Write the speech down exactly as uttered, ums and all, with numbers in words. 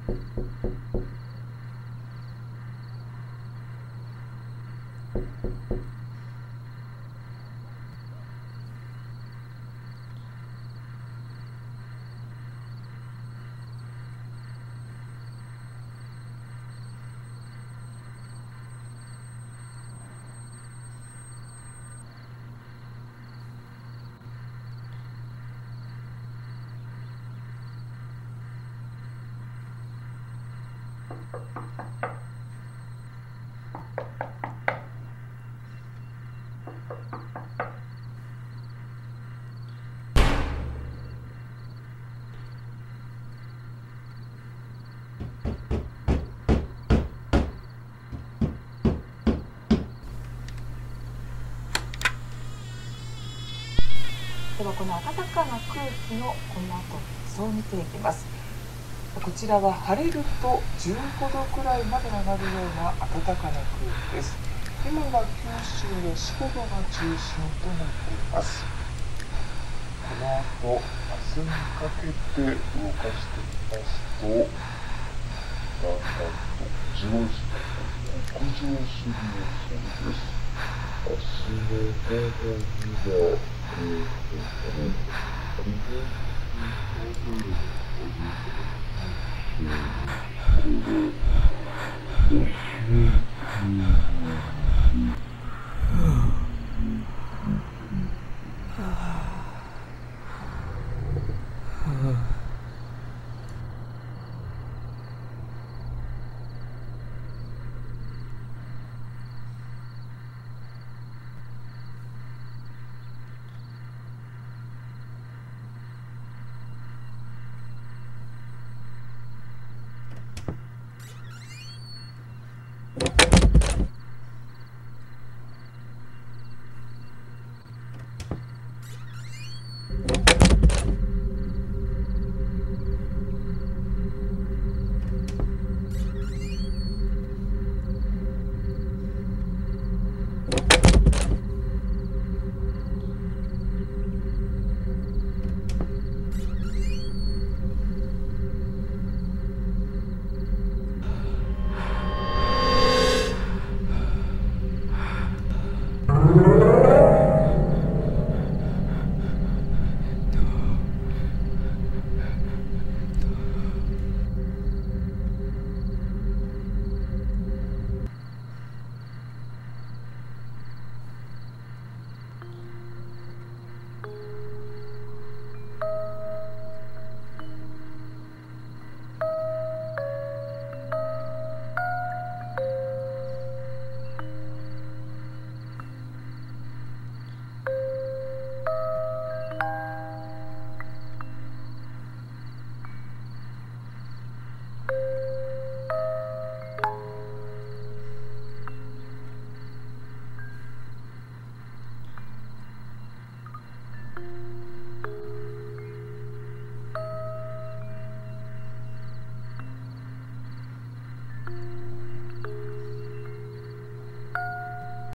ではこの暖かな空気のこの後予想を見ていきます。こちらは晴れるとじゅうごどくらいまで上がるような暖かな空気です。今は九州や四国が中心となっています。この後明日にかけて動かしてみますと、だんだんとじわじわと北上する予想です。明日の午後にはえー、この日本のモデルこれで、